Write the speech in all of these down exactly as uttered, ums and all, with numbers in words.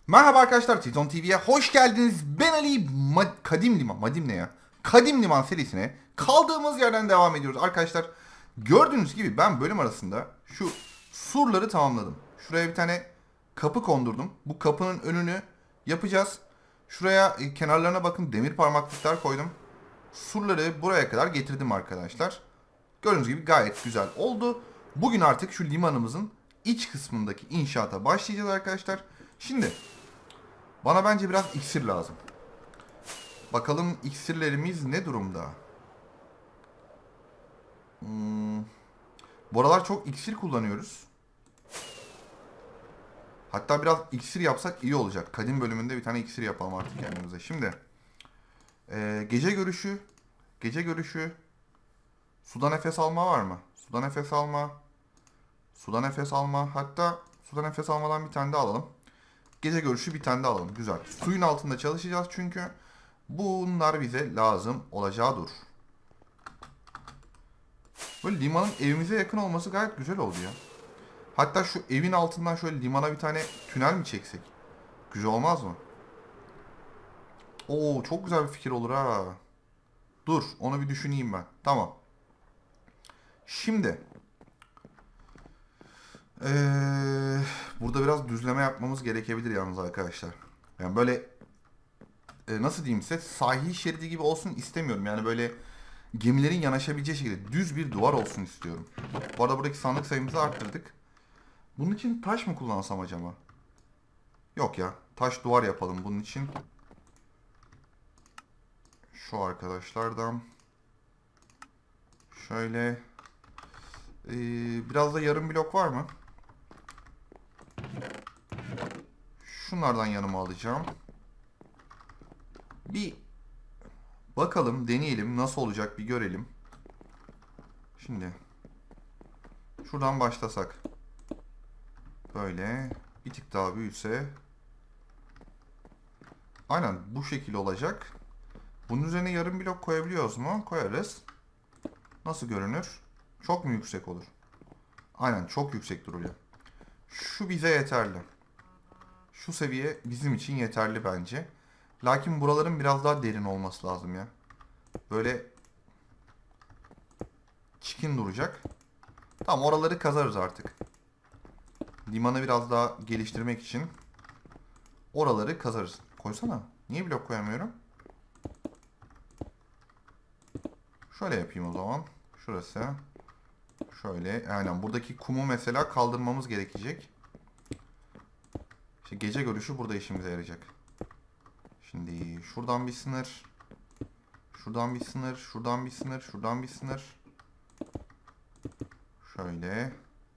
Merhaba arkadaşlar, Triton T V'ye hoş geldiniz. Ben Ali. Ma- Kadim Liman, Madim ne ya? Kadim Liman serisine kaldığımız yerden devam ediyoruz arkadaşlar. Gördüğünüz gibi ben bölüm arasında şu surları tamamladım. Şuraya bir tane kapı kondurdum. Bu kapının önünü yapacağız. Şuraya e, kenarlarına bakın, demir parmaklıklar koydum. Surları buraya kadar getirdim arkadaşlar. Gördüğünüz gibi gayet güzel oldu. Bugün artık şu limanımızın iç kısmındaki inşaata başlayacağız arkadaşlar. Şimdi bana bence biraz iksir lazım. Bakalım iksirlerimiz ne durumda? Hmm. Bu aralar çok iksir kullanıyoruz. Hatta biraz iksir yapsak iyi olacak. Kadim bölümünde bir tane iksir yapalım artık kendimize. Şimdi e, gece görüşü, gece görüşü, suda nefes alma var mı? Suda nefes alma, suda nefes alma. Hatta suda nefes almadan bir tane de alalım. Gece görüşü bir tane de alalım. Güzel. Suyun altında çalışacağız çünkü bunlar bize lazım olacağı dur. Böyle limanın evimize yakın olması gayet güzel oldu ya. Hatta şu evin altından şöyle limana bir tane tünel mi çeksek? Güzel olmaz mı? Oo, çok güzel bir fikir olur ha. Dur, onu bir düşüneyim ben. Tamam. Şimdi ee, burada biraz düzleme yapmamız gerekebilir yalnız arkadaşlar. Yani böyle e, nasıl diyeyim size, sahil şeridi gibi olsun istemiyorum. Yani böyle gemilerin yanaşabileceği şekilde düz bir duvar olsun istiyorum. Bu arada buradaki sandık sayımızı arttırdık. Bunun için taş mı kullansam acaba? Yok ya. Taş duvar yapalım bunun için. Şu arkadaşlardan. Şöyle. Ee, biraz da yarım blok var mı? Şunlardan yanıma alacağım. Bir bakalım, deneyelim. Nasıl olacak bir görelim. Şimdi. Şuradan başlasak. Böyle. Bir tık daha büyüse. Aynen bu şekil olacak. Bunun üzerine yarım blok koyabiliyoruz mu? Koyarız. Nasıl görünür? Çok mu yüksek olur? Aynen çok yüksek duruyor. Şu bize yeterli. Şu seviye bizim için yeterli bence. Lakin buraların biraz daha derin olması lazım ya. Böyle çikin duracak. Tamam, oraları kazarız artık. Limanı biraz daha geliştirmek için oraları kazarız. Koysana. Niye blok koyamıyorum? Şöyle yapayım o zaman. Şurası. Şöyle. Aynen buradaki kumu mesela kaldırmamız gerekecek. İşte gece görüşü burada işimize yarayacak. Şimdi şuradan bir sınır. Şuradan bir sınır. Şuradan bir sınır. Şuradan bir sınır. Şöyle.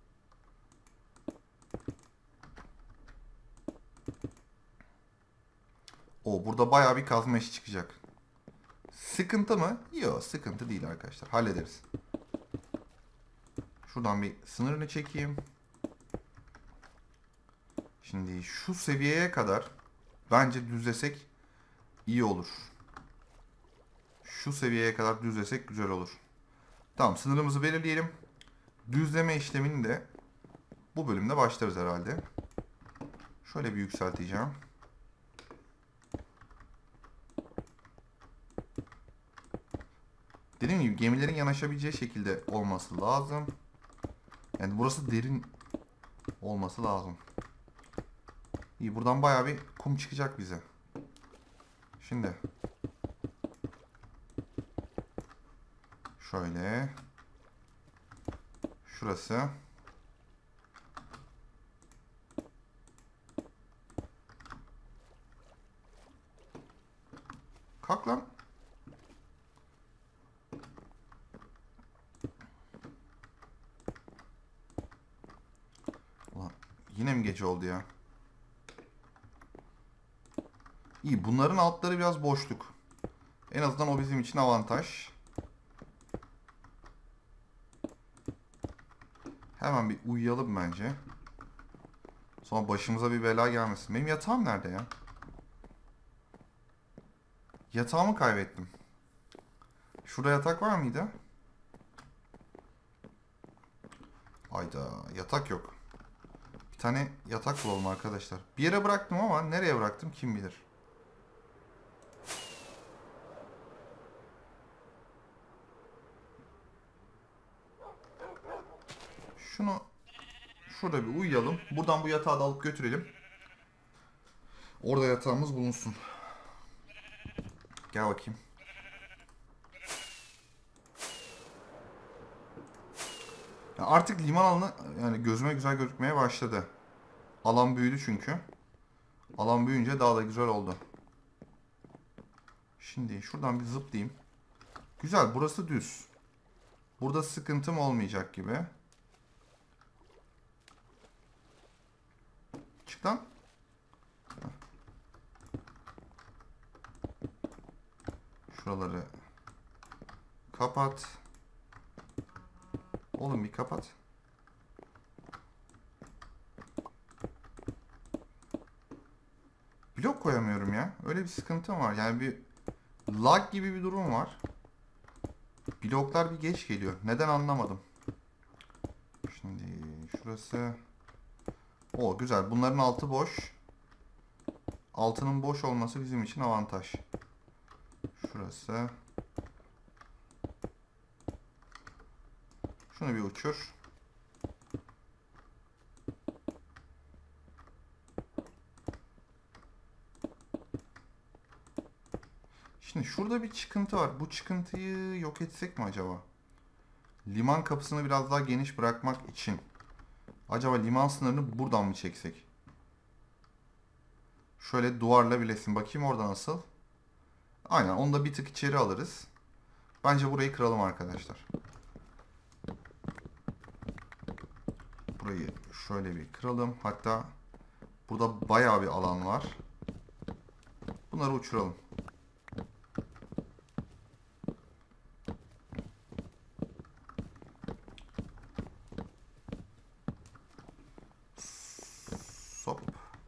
O burada bayağı bir kazma işi çıkacak. Sıkıntı mı? Yok, sıkıntı değil arkadaşlar. Hallederiz. Şuradan bir sınırını çekeyim. Şimdi şu seviyeye kadar bence düzlesek iyi olur. Şu seviyeye kadar düzlesek güzel olur. Tamam, sınırımızı belirleyelim. Düzleme işlemini de bu bölümde başlarız herhalde. Şöyle bir yükselteceğim. Dediğim gibi gemilerin yanaşabileceği şekilde olması lazım. Yani burası derin olması lazım. İyi, buradan bayağı bir kum çıkacak bize. Şimdi şöyle şurası. Kalk lan. Ulan, yine mi gece oldu ya? İyi, bunların altları biraz boşluk. En azından o bizim için avantaj. Hemen bir uyuyalım bence. Sonra başımıza bir bela gelmesin. Benim yatağım nerede ya? Yatağımı kaybettim. Şurada yatak var mıydı? Hayda, yatak yok. Bir tane yatak bulalım arkadaşlar. Bir yere bıraktım ama nereye bıraktım kim bilir. Şunu şurada bir uyuyalım. Buradan bu yatağı da alıp götürelim. Orada yatağımız bulunsun. Gel bakayım. Ya artık liman alanı yani gözüme güzel gözükmeye başladı. Alan büyüdü çünkü. Alan büyüyünce daha da güzel oldu. Şimdi şuradan bir zıplayayım. Güzel, burası düz. Burada sıkıntım olmayacak gibi. Çık lan. Şuraları kapat. Oğlum bir kapat. Blok koyamıyorum ya. Öyle bir sıkıntım var. Yani bir lag gibi bir durum var. Bloklar bir geç geliyor. Neden anlamadım. Şimdi şurası. O güzel. Bunların altı boş. Altının boş olması bizim için avantaj. Şurası. Şunu bir uçur. Şimdi şurada bir çıkıntı var. Bu çıkıntıyı yok etsek mi acaba? Liman kapısını biraz daha geniş bırakmak için. Acaba liman sınırını buradan mı çeksek? Şöyle duvarla bilesin. Bakayım orada nasıl? Aynen. Onu da bir tık içeri alırız. Bence burayı kıralım arkadaşlar. Burayı şöyle bir kıralım. Hatta burada bayağı bir alan var. Bunları uçuralım. Hop.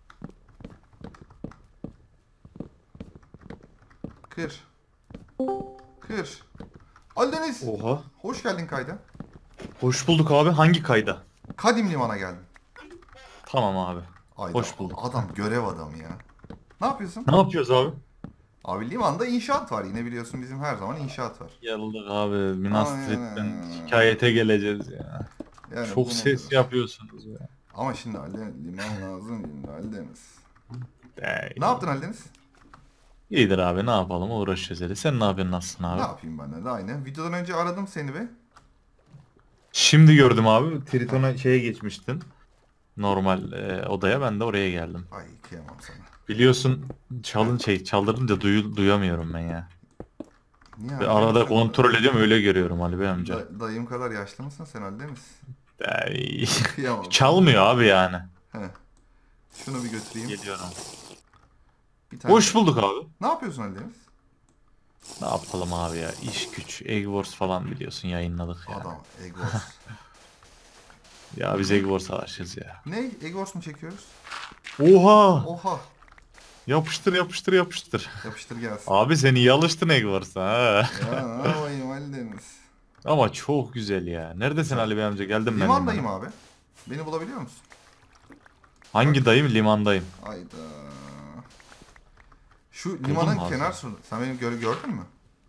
Kır. Kır. Ali Deniz. Oha. Hoş geldin kayda. Hoş bulduk abi. Hangi kayda? Kadim Liman'a geldim. Tamam abi. Ayda, Hoş bulduk. adam görev adamı ya. Ne yapıyorsun? Ne yapıyoruz abi? Abi limanda inşaat var. Yine biliyorsun bizim her zaman inşaat var. Geldik abi. Minas Aynen. Tirith'ten şikayete geleceğiz ya. Yani Çok bunu ses diyoruz. yapıyorsunuz ya. Ama şimdi Ali liman lazım şimdi Ali Deniz. Ey. Ne yaptın Ali Deniz? İyidir abi, ne yapalım, uğraşacağız hele. Sen ne yapıyorsun, nasılsın Ne abi? yapayım ben de aynı. Videodan önce aradım seni be. Şimdi gördüm abi. Triton'a şeye geçmiştin. Normal e, odaya, ben de oraya geldim. Ay kıyamam sana. Biliyorsun çalın şey çaldırınca duyu, duyamıyorum ben ya. Niye Ve Ali arada Deniz? kontrol ediyorum, öyle görüyorum Ali Bey amca. Da- dayım kadar yaşlı mısın sen Ali Deniz? Ey. Kıyamam. Çalmıyor abi yani. Heh. Şunu bir götüreyim. Geliyorum. Bir tane. Hoş bulduk abi. Ne yapıyorsun Ali Deniz? Ne yapalım abi ya? İş güç, Egg Wars falan biliyorsun, yayınladık ya. Adam. Egos. Ya biz Egg Wars'a aşığız ya. Ne? Egos mu çekiyoruz? Oha! Oha. Yapıştır yapıştır yapıştır. Yapıştır gelsin. Abi sen iyi alıştın Egg Wars'a ha. Ya ne yapayım Ali Deniz? Ama çok güzel ya. Neredesin Ali Bey amca? Geldim ben Limandayım limana. abi. Beni bulabiliyor musun? Hangi dayım? Limandayım. Ayda. Şu mu limanın abi kenar sen? sonu. Sen beni gör gördün mü?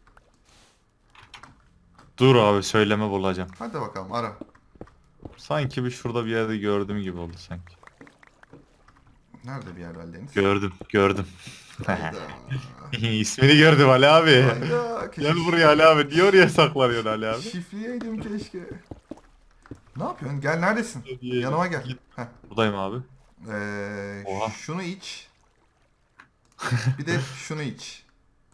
Dur abi, söyleme bulacağım. Hadi bakalım ara. Sanki bir şurada bir yerde gördüm gibi oldu sanki. Nerede bir yer Ali Deniz? Gördüm gördüm. Hayda. İsmini gördüm Ali abi. Hayda. Gel buraya Ali abi. Niye oraya saklanıyorsun Ali abi? Şifreyeydim keşke. Ne yapıyorsun? Gel neredesin? Hadi Yanıma gel. git. Heh. Buradayım abi. Ee, Oha. şunu iç. Bir de şunu iç.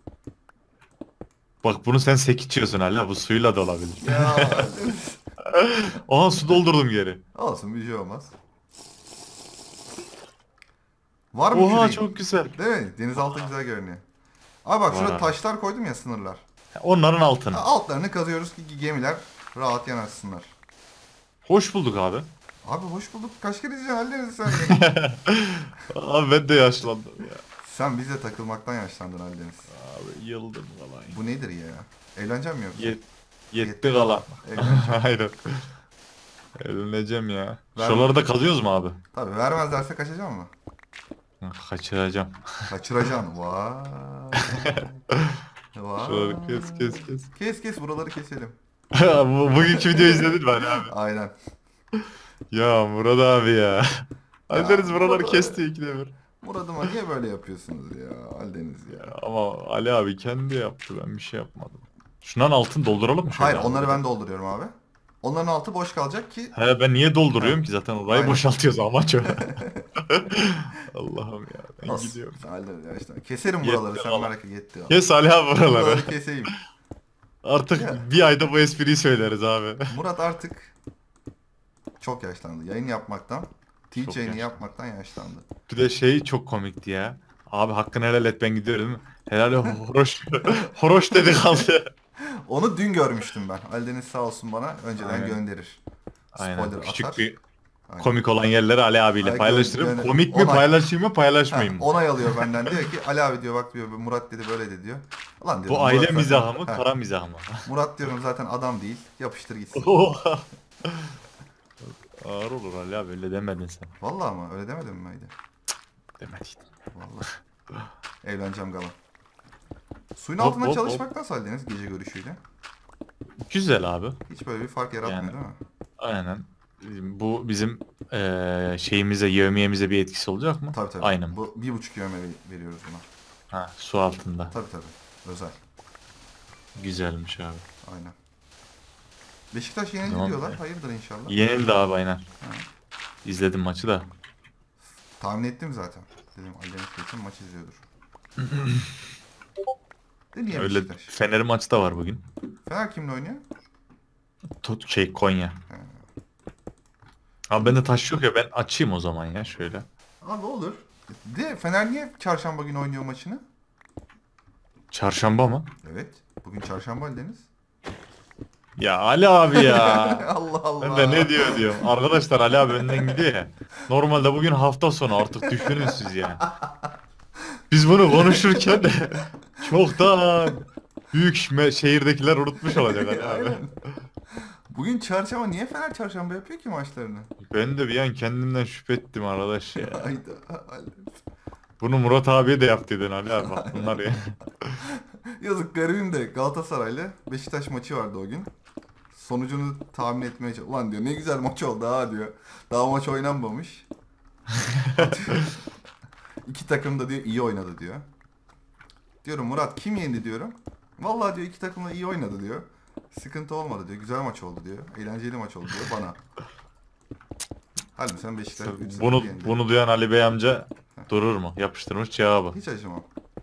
Bak bunu sen sek içiyorsun hala, bu suyla da olabilir. Ya Aha, su doldurdum geri. olsun bir şey olmaz. Var mı Oha küreğin? çok güzel. Değil mi? Denizaltı güzel görünüyor. Abi bak Var şurada abi. taşlar koydum ya, sınırlar. Onların altını. Ha, altlarını kazıyoruz ki gemiler rahat yanaşsınlar. Hoş bulduk abi. Abi hoş bulduk. Kaç kere diyeceksin hallederiz sen beni. Abi ben de yaşlandım ya. Sen bize takılmaktan yaşlandın Ali Deniz. Abi yıldım falan. Bu nedir ya? Evleneceğim mi yoksa? Yet, yetti kalan. Evleneceğim. Aynen. Eğleneceğim ya. Ben- Şuraları da kazıyoruz mu abi? Tabii vermezlerse kaçacağım mı? Kaçıracağım. Kaçıracaksın. Vay. Vay. Şuraları kes kes kes. Kes kes buraları keselim. Bu- Bugünkü videoyu izledin mi Ali abi? Aynen. Ya Murat abi ya. Halideniz buraları Murat- kesti ikide bir. Murat'ıma niye böyle yapıyorsunuz ya? Aldeniz ya. Ama Ali abi kendi yaptı, ben bir şey yapmadım. Şundan altın dolduralım mı şöyle? Hayır abi? onları ben dolduruyorum abi. Onların altı boş kalacak ki He, ben niye dolduruyorum ki, zaten orayı Aynen. boşaltıyoruz amaç o. Allah'ım ya, ben Olsun. gidiyorum. Sen halledin ya işte. Keserim Yetti buraları sen valla. merak et yetti. abi. Kes Ali abi buraları. Buraları keseyim. Artık Ya. bir ayda bu espriyi söyleriz abi. Murat artık çok yaşlandı. Yayın yapmaktan, Twitch Çok yayını yaşlı. yapmaktan yaşlandı. Bir de şey çok komikti ya. Abi hakkını helal et, ben gidiyorum. Helal horoş. Horoş dedi kaldı. Onu dün görmüştüm ben. Aldeniz sağ olsun bana önceden Aynen. gönderir. Aynen. Spoiler Küçük atar. bir Aynen. komik olan yerleri Ali abiyle Ay, paylaştırıp gö- gö- komik mi onay- paylaşayım mı paylaşmayayım Heh, mı? onay alıyor benden diyor ki Ali abi diyor bak diyor Murat dedi böyle de diyor. Ulan diyorum Bu aile Murat zaten- mizahı mı, Heh, kara mizahı mı? Murat diyorum zaten adam değil. Yapıştır gitsin. Oha. Ağır olur Ali abi, öyle demedin sen. Vallahi ama öyle demedim mi Haydi? Demedin. Vallahi. Evleneceğim galan. Suyun Hop, altında hop, çalışmak nasıl Aldeniz gece görüşüyle? Güzel abi. Hiç böyle bir fark yaratmıyor Yani- değil mi? Aynen. Bu bizim eee şeyimize, yevmiyemize bir etkisi olacak mı? Tabii tabii. Aynen. Bu bir buçuk yövme veriyoruz buna. Ha, su altında. Tabii tabii. Özel. Güzelmiş abi. Aynen. Beşiktaş yenildi Tamam. diyorlar. Hayırdır inşallah. Yenildi abi aynen. İzledim maçı da. Tahmin ettim zaten. Dedim Aldeniz kesin maç izliyordur. De niye Öyle Beşiktaş? Fener maçı da var bugün. Fener kimle oynuyor? Tut şey Konya. Abi bende taş yok ya, ben açayım o zaman ya şöyle. Abi olur. De Fener niye çarşamba günü oynuyor maçını? Çarşamba mı? Evet. Bugün çarşamba Aldeniz. Ya Ali abi ya. Allah Allah. Ben de ne diyor diyorum. Arkadaşlar Ali abi önden gidiyor ya. Normalde bugün hafta sonu, artık düşünün siz ya. Biz bunu konuşurken de çoktan büyük şme- şehirdekiler unutmuş olacak Ali abi. Aynen. Bugün çarşamba niye Fener çarşamba yapıyor ki maçlarını? Ben de bir an kendimden şüphe ettim arkadaş ya. Hayda. Aldeniz. Bunu Murat abiye de yap dedin Ali abi, bak bunlar ya. Yazık garibim de Galatasaray'la Beşiktaş maçı vardı o gün. Sonucunu tahmin etmeye çalış. Ulan diyor ne güzel maç oldu ha diyor. Daha maç oynanmamış. İki takım da diyor iyi oynadı diyor. Diyorum Murat kim yendi diyorum. Vallahi diyor iki takım da iyi oynadı diyor. Sıkıntı olmadı diyor. Güzel maç oldu diyor. Eğlenceli maç oldu diyor bana. Halbuki sen Beşiktaş üç sıfır Bunu yendi. bunu duyan Ali Bey amca durur mu? Yapıştırmış cevabı. Hiç acımam.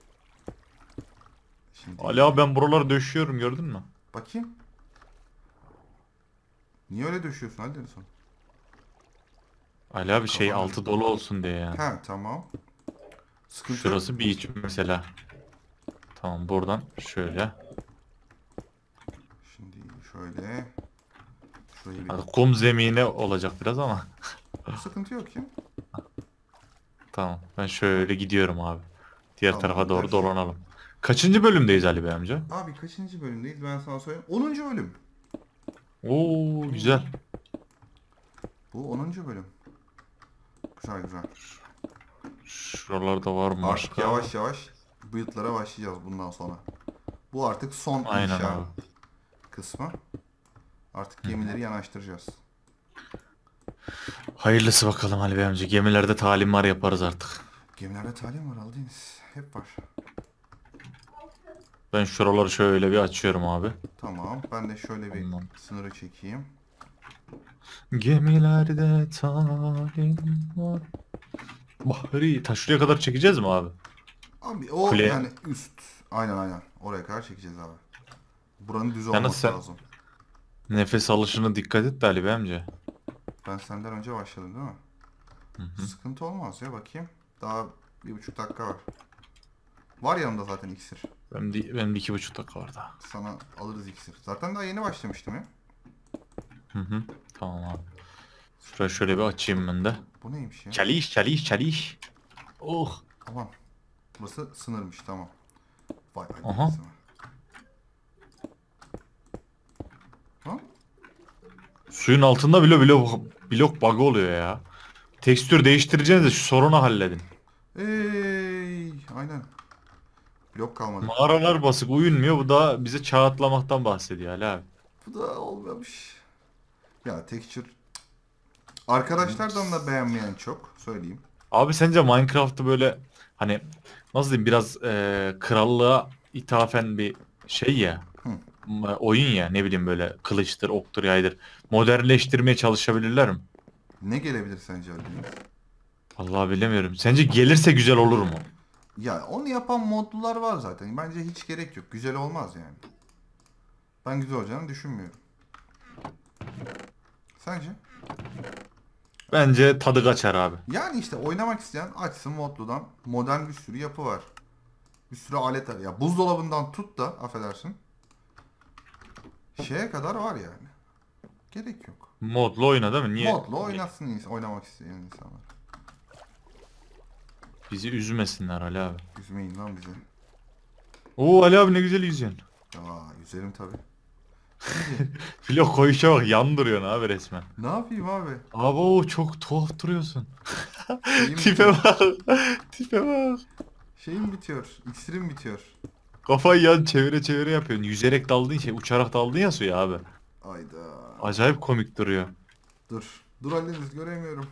Şimdi Ali abi ben buraları döşüyorum, gördün mü? bakayım. Niye öyle döşüyorsun Aldeniz onu? Ali abi şey Kafana- altı dolu olsun diye ya. Ha tamam. Sıkıntı yok. Şurası bir iç mesela. Tamam, buradan şöyle. Şimdi şöyle. Şurayı bir... Hadi kum zemine olacak biraz ama. Sıkıntı yok ya. Tamam, ben şöyle gidiyorum abi. Diğer Tamam, tarafa doğru evet. dolanalım. Kaçıncı bölümdeyiz Ali Bey amca? Abi kaçıncı bölümdeyiz ben sana söyleyeyim. onuncu bölüm. Oo güzel. Bu onuncu bölüm. Güzel güzel. Şuralarda var mı Artık başka? yavaş yavaş build'lara başlayacağız bundan sonra. Bu artık son Aynen inşa abi. kısmı. Artık gemileri yanaştıracağız. Hayırlısı bakalım Ali Bey amca. Gemilerde talimler yaparız artık. Gemilerde talim var Aldeniz. Hep var. Ben şuraları şöyle bir açıyorum abi. Tamam. Ben de şöyle bir Tamam. sınırı çekeyim. Gemilerde talim var. Bahri, ta şuraya kadar çekeceğiz mi abi? Abi o Kule. yani üst. Aynen aynen. Oraya kadar çekeceğiz abi. Buranın düz Yalnız olması sen- lazım. Nefes alışına dikkat et de Ali Bey amca. Ben senden önce başladım değil mi? Hı hı. Sıkıntı olmaz ya bakayım. Daha bir buçuk dakika var. Var yanımda zaten iksir. Benim de, benim de iki buçuk dakika var daha. Sana alırız iksir. Zaten daha yeni başlamıştım ya. Hı hı. Tamam abi. Şurayı şöyle bir açayım ben de. Bu neymiş ya? Çaliş çaliş çaliş. Oh. Tamam. Burası sınırmış tamam. Vay vay. Aha. Ha? Suyun altında bile blok, blok bug oluyor ya. Tekstür değiştireceğiniz de şu sorunu halledin. Ey, aynen. Blok kalmadı. Mağaralar basık uyunmuyor. Bu da bize çağ atlamaktan bahsediyor Ali abi. Bu da olmamış. Ya texture. Arkadaşlardan da beğenmeyen çok. Söyleyeyim. Abi sence Minecraft'ı böyle hani nasıl diyeyim biraz e, krallığa ithafen bir şey ya. Hı. m- Oyun ya ne bileyim böyle kılıçtır, oktur, yaydır. Modernleştirmeye çalışabilirler mi? Ne gelebilir sence Ali Deniz? Vallahi bilemiyorum. Sence gelirse güzel olur mu? Ya onu yapan modlular var zaten. Bence hiç gerek yok. Güzel olmaz yani. Ben güzel olacağını düşünmüyorum. Sence? Bence tadı kaçar abi. Yani işte oynamak isteyen açsın modludan. Modern bir sürü yapı var. Bir sürü alet var. Ya buzdolabından tut da affedersin. Şeye kadar var yani. Gerek yok. Modlu oyna değil mi? Niye? Modlu oynasın ins- oynamak isteyen insanlar. Bizi üzmesinler Ali abi. Üzmeyin lan bizi. Oo Ali abi ne güzel yüzüyorsun. Aa, üzerim tabii. Blok koyuşa bak yandırıyorsun abi resmen. Ne yapayım abi? Abi o çok tuhaf duruyorsun. Şeyim Tipe bitiyor. bak. Tipe bak. Şeyim bitiyor. İksirim bitiyor. Kafayı yan çevire çevire yapıyorsun. Yüzerek daldın şey uçarak daldın ya suya abi. Ayda. Acayip komik duruyor. Dur. Dur Hallediniz göremiyorum.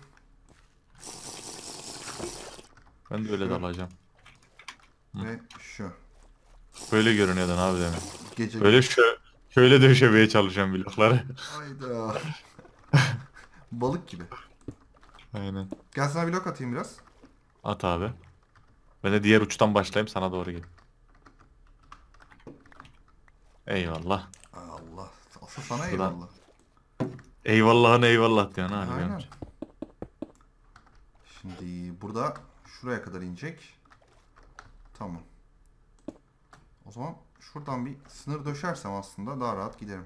Ben de öyle Şu. dalacağım. Ve şu. Böyle görünüyordun abi demin. Gece. Böyle şö şöyle döşemeye çalışıyorum blokları. Ayda. Balık gibi. Aynen. Gel sana blok atayım biraz. At abi. Ben de diğer uçtan başlayayım sana doğru gel. Eyvallah. Allah. Asıl sana Şuradan. eyvallah. Eyvallahın eyvallah diyorsun ha. Aynen. Şimdi burada şuraya kadar inecek. Tamam. O zaman şuradan bir sınır döşersem aslında daha rahat giderim.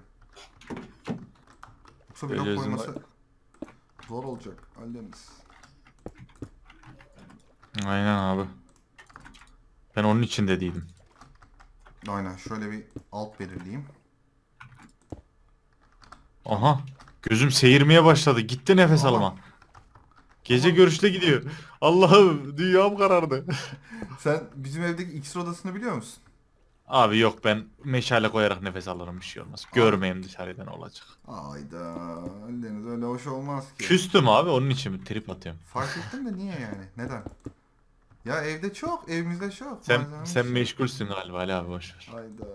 Yoksa blok Öyle koyması izin zor olacak. Hallediniz. Aynen abi. Ben onun için de değilim. Aynen şöyle bir alt belirleyeyim. Aha. Gözüm seyirmeye başladı. Gitti nefes Aman. alma. Gece Aman. görüşte gidiyor. Allah'ım dünyam karardı. Sen bizim evdeki iksir odasını biliyor musun? Abi yok ben meşale koyarak nefes alırım bir şey olmaz. Görmeyeyim dışarıda ne olacak. Ayda. Hallediniz öyle hoş olmaz ki. Küstüm abi onun için mi trip atıyorum. Fark ettim de niye yani? Neden? Ya evde çok, evimizde çok. Sen Malzememiz sen çok. meşgulsün galiba Ali abi boşver. Hayda.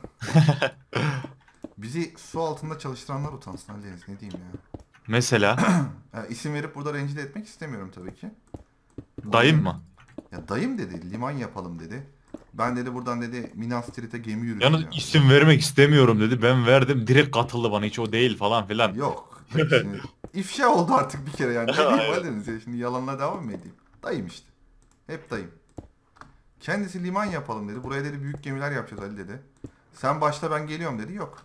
Bizi su altında çalıştıranlar utansın Ali Deniz, ne diyeyim ya. Mesela Ya isim verip burada rencide etmek istemiyorum tabii ki. dayım mı? Ya dayım dedi liman yapalım dedi. Ben dedi buradan dedi Minas Tirith'e gemi Yalnız yürüteceğim. isim vermek istemiyorum dedi. Ben verdim direkt katıldı bana hiç o değil falan filan. Yok. Yok şimdi ifşa oldu artık bir kere yani. Ne diyeyim Aynen. Ali Deniz ya, şimdi yalanla devam mı edeyim? Dayım işte. Hep dayım. Kendisi liman yapalım dedi. Buraya dedi büyük gemiler yapacağız Ali dedi. Sen başla ben geliyorum dedi. Yok.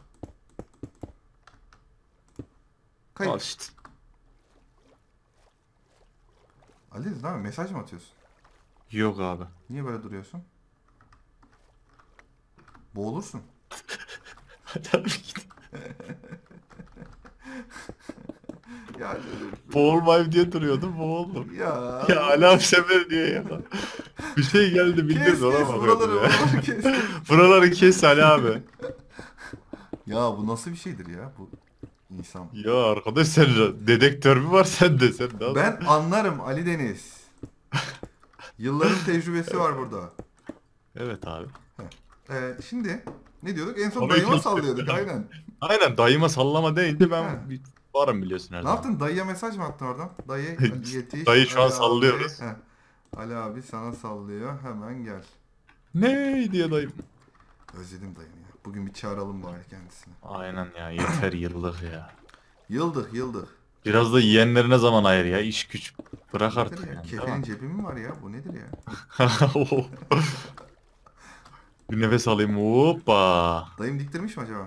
Al Kayıp. işte. Ali Deniz ne yapıyorsun? Mesaj mı atıyorsun? Yok abi. Niye böyle duruyorsun? Boğulursun. Tabii ki. Ya, Boğulmayayım diye duruyordum boğuldum. ya. Ya Ali abi sen beni diye ya. Bir şey geldi bildirdi Kes ona kes bakıyordum buraları ya. buraları kes. Buraları kes Ali abi. Ya bu nasıl bir şeydir ya bu insan? Ya arkadaş sen dedektör mü var sende sen nasıl? Ben anlarım Ali Deniz. Yılların tecrübesi var burada. Evet abi. Ee, şimdi ne diyorduk? En son Onu dayıma iki- sallıyorduk aynen. Aynen dayıma sallama deyince He. ben bir varım biliyorsun her Ne zaman. yaptın? Dayıya mesaj mı attın oradan? Dayı Ali yetiş. Dayı şu an Ali abi. sallıyoruz. Heh. Ali abi sana sallıyor. Hemen gel. Ne diye dayım. Özledim dayını ya. Bugün bir çağıralım bari kendisini. Aynen ya yeter yıllık ya. Yıldık yıldık. Biraz da yiyenlerine zaman ayır ya iş güç. Bırak artık Nedir ya? yani. Kefenin cebi mi var ya? Bu nedir ya? Tamam. Bir nefes alayım. Hoppa. Dayım diktirmiş mi acaba?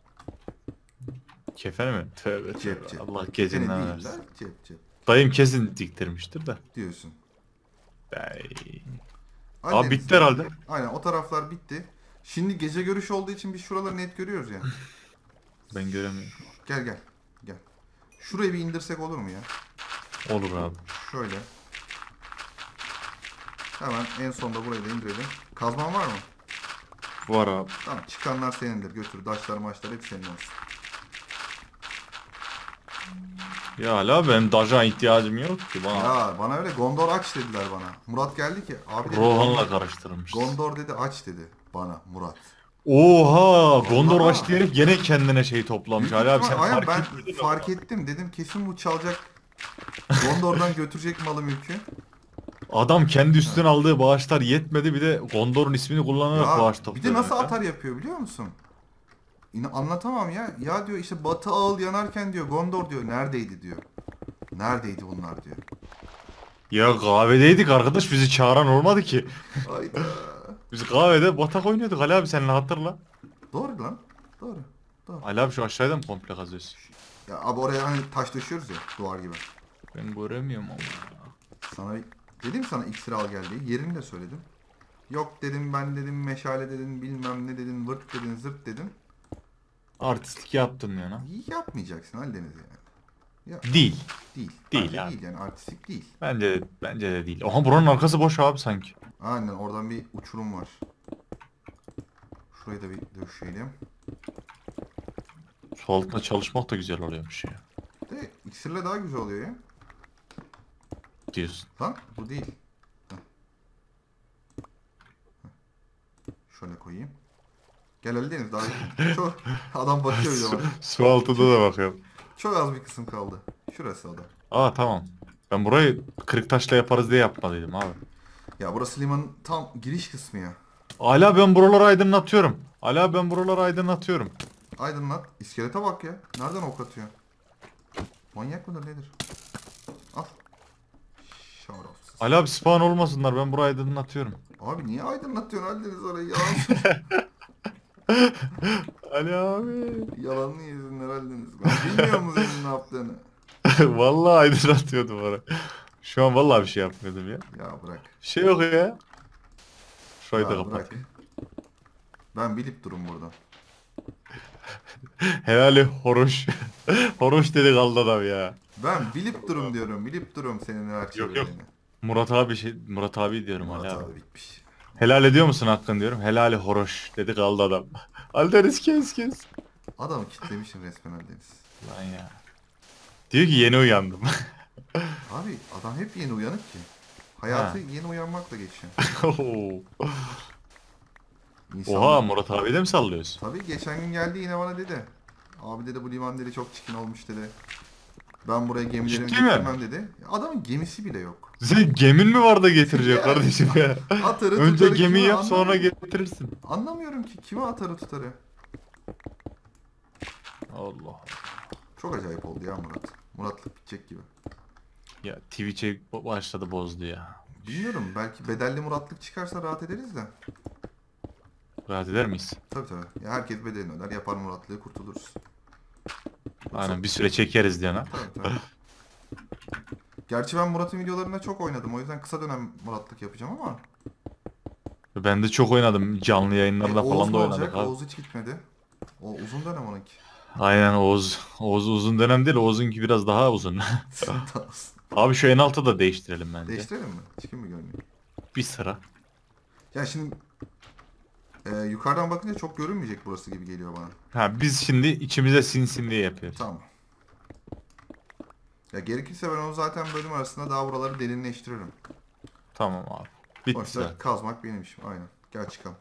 Kefen mi? Tövbe Cep tövbe. cep. Allah Kefenin gecinden değil versin. lan. Cep cep Dayım kesin diktirmiştir de. diyorsun. Bey. Ali Abi Deniz bitti ya. herhalde. Aynen o taraflar bitti. Şimdi gece görüşü olduğu için biz şuraları net görüyoruz yani. Ben göremiyorum. Gel gel. Gel. Şurayı bir indirsek olur mu ya? Olur abi. Şöyle. Hemen en sonda burayı da indirelim. Kazman var mı? Var abi. Tamam, çıkanlar senindir. Götür. Daşlar maçlar hep senin olsun. Ya hala benim daja ihtiyacım yok ki bana. Ya bana öyle Gondor aç dediler bana. Murat geldi ki abi dedi, Rohan'la karıştırmış. Gondor dedi aç dedi bana Murat. Oha! Gondor Vallahi. aç diyerek gene kendine şey toplamış. Büyük Ali abi sen ihtimal- aynen, fark ben etmedin mi? fark ettim dedim kesin bu çalacak. Gondor'dan götürecek malı mülkü. Adam kendi üstüne aldığı bağışlar yetmedi bir de Gondor'un ismini kullanarak Ya bağış bir topluyor. de nasıl ya. atar yapıyor biliyor musun? Yine anlatamam ya. Ya diyor işte Batı Ağıl yanarken diyor Gondor diyor neredeydi diyor. Neredeydi bunlar diyor. Ya kahvedeydik arkadaş, bizi çağıran olmadı ki. Hayda. Biz kahvede batak oynuyorduk Ali abi, seninle hatırla. Doğru lan. Doğru. Doğru. Ali abi şu aşağıdan mı komple kazıyorsun? Ya abi oraya hani taş döşüyoruz ya duvar gibi. Ben göremiyorum ama. Sana dedim sana iksir al gel diye. Yerini de söyledim. Yok dedim ben dedim meşale dedin bilmem ne dedin vırt dedin zırt dedin. Artistlik yaptın ya. Yapmayacaksın Aldeniz yani. Ya, Değil. değil. Değil Bence abi. değil yani artistik değil. Bence bence de değil. Oha, buranın arkası boş abi sanki. Aynen oradan bir uçurum var. Şurayı da bir döşeyelim. Su altında çalışmak da güzel oluyormuş ya. De iksirle daha güzel oluyor ya. Diyorsun. Lan bu değil. Heh. Heh. Şöyle koyayım. Gel Ali Deniz daha iyi. Çok adam bakıyor bir de bak. Su altında da bakıyorum. Çok az bir kısım kaldı. Şurası adam. Aa tamam. Ben burayı kırık taşla yaparız diye yapmadıydım abi. Ya burası limanın tam giriş kısmı ya. Hala ben buraları aydınlatıyorum. Hala ben buraları aydınlatıyorum. Aydınlat. İskelete bak ya. Nereden ok atıyor? Manyak mıdır nedir? Al. Şarapsız. Ali abi spawn olmasınlar, ben burayı aydınlatıyorum. Abi niye aydınlatıyorsun Ali Deniz orayı? Yalan, Ali abi. yalanlı yüzünden Ali Deniz. Ben bilmiyor musun senin ne yaptığını? Vallahi aydınlatıyordum orayı. Şu an vallahi bir şey yapmıyordum ya. Ya bırak. Bir şey yok ya. Şurayı da Ya bırak. kapatayım. Ben bilip durum burada. Helali horoş. Horoş dedi kaldı adam ya. Ben bilip durum diyorum. Bilip durum senin her Yok, yok. çevirdiğini. Murat abi şey Murat abi diyorum Murat Ali abi. abi bitmiş. Helal ediyor musun hakkın diyorum. Helali horoş dedi kaldı adam. Aldeniz kes kes. Adamı kitlemişsin resmen Ali Deniz. Lan ya. Diyor ki yeni uyandım. Abi adam hep yeni uyanık ki. Hayatı yeni uyanmakla geçiyor. İnsan- Oha, Murat abi de mi sallıyorsun? Tabii geçen gün geldi yine bana dedi. Abi dedi bu liman dedi çok çirkin olmuş dedi. Ben buraya gemilerimi Ciddi mi? getirmem dedi. Adamın gemisi bile yok. Senin gemin mi var da getirecek Ya. kardeşim ya? Atarı Önce tutarı gemi kime yap sonra anlamıyorum. getirirsin. Anlamıyorum ki kime atarı tutarı. Allah. Çok acayip oldu ya Murat. Muratlık bitecek gibi. Ya Twitch'e başladı, bozdu ya. Bilmiyorum belki bedelli Muratlık çıkarsa rahat ederiz de. Rahat eder miyiz? Tabii tabii. Ya herkes bedelini öder yapar Muratlığı kurtuluruz. Aynen, bir süre çekeriz diyen ha. Tabii tabii. Gerçi ben Murat'ın videolarında çok oynadım. O yüzden kısa dönem Muratlık yapacağım ama. Ben de çok oynadım. Canlı yayınlarda E, Oğuz falan ne da olacak? oynadık abi. Oğuz hiç gitmedi. O uzun dönem onunki. Aynen Oğuz. Oğuz uzun dönem değil, Oğuz'unki biraz daha uzun. Abi şu en altı da değiştirelim bence. Değiştirelim mi? Çıkın mı görünüyor? Bir sıra. Ya şimdi e, yukarıdan bakınca çok görünmeyecek burası gibi geliyor bana. Ha, biz şimdi içimize sinsin diye yapıyoruz. Tamam. Ya gerekirse ben onu zaten bölüm arasında daha buraları derinleştiririm. Tamam abi. Bitti Sonuçta zaten. kazmak benim işim. Aynen. Gel çıkalım.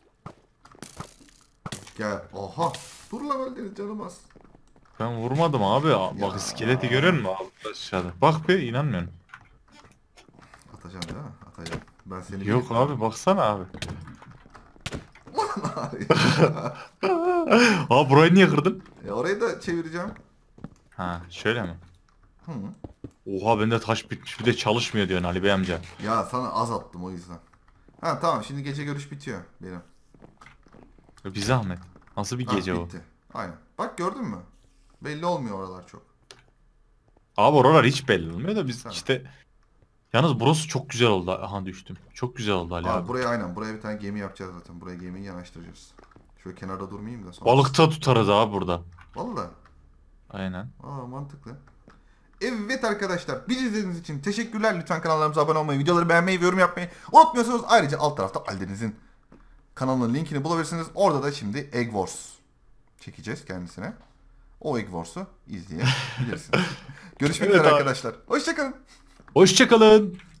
Gel. Oha. Dur lan öldürün canım az. Ben vurmadım abi. Bak Ya. iskeleti görüyor musun abi aşağıda? Bak be, inanmıyorum. Atacaksın değil mi? Atacaksın. Ben seni Yok abi, baksana abi. Abi burayı niye kırdın? e, orayı da çevireceğim. Ha şöyle mi? Hı. Oha, bende taş bitmiş bir de çalışmıyor diyorsun Ali Bey amca. Ya sana az attım o yüzden. Ha tamam şimdi gece görüş bitiyor benim. Bir zahmet. Nasıl bir Ha, gece o? bitti. Aynen. Bak gördün mü? Belli olmuyor oralar çok. Abi oralar hiç belli olmuyor da biz Tamam. işte... Yalnız burası çok güzel oldu. Aha düştüm. Çok güzel oldu Ali Abi, abi. buraya aynen buraya bir tane gemi yapacağız zaten. Buraya gemiyi yanaştıracağız. Şöyle kenarda durmayayım da sonra. Balıkta tutarız abi burada. Vallahi. Aynen. Aa mantıklı. Evet arkadaşlar, bizi izlediğiniz için teşekkürler. Lütfen kanallarımıza abone olmayı, videoları beğenmeyi ve yorum yapmayı unutmuyorsunuz. Ayrıca alt tarafta Ali Deniz'in kanalının linkini bulabilirsiniz. Orada da şimdi Egg Wars çekeceğiz kendisine. O Egg Wars'u izleyebilirsiniz. Görüşmek Evet üzere abi. arkadaşlar. Hoşçakalın. Hoşçakalın.